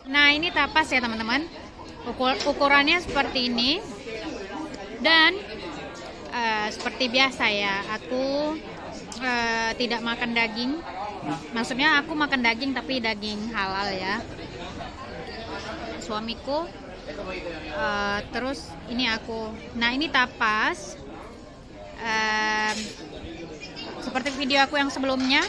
Nah, ini tapas ya teman-teman. Ukurannya seperti ini. Dan seperti biasa ya, aku tidak makan daging. Maksudnya aku makan daging tapi daging halal ya. Suamiku, terus ini aku. Nah, ini tapas. Seperti video aku yang sebelumnya.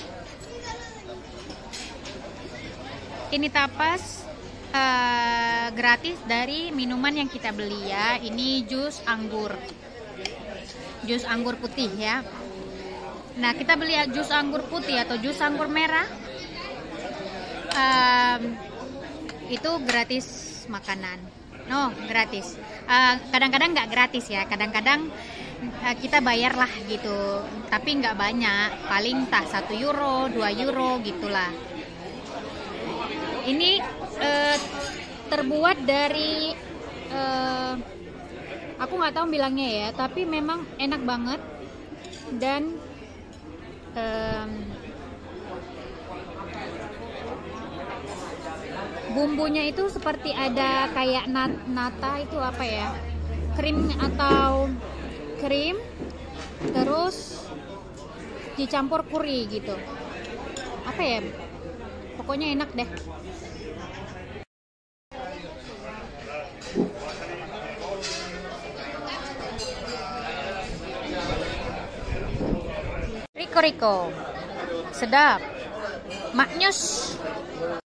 Ini tapas gratis dari minuman yang kita beli ya. Ini jus anggur putih ya. Nah, kita beli jus anggur putih atau jus anggur merah, itu gratis makanan. No, gratis. Kadang-kadang nggak gratis ya. Kadang-kadang kita bayar lah gitu. Tapi nggak banyak. Paling tak 1 euro, 2 euro gitulah. Ini terbuat dari aku nggak tahu bilangnya ya, tapi memang enak banget. Dan bumbunya itu seperti ada kayak nata itu apa ya, krim terus dicampur kuri gitu, apa ya, pokoknya enak deh. Riko sedap, maknyus.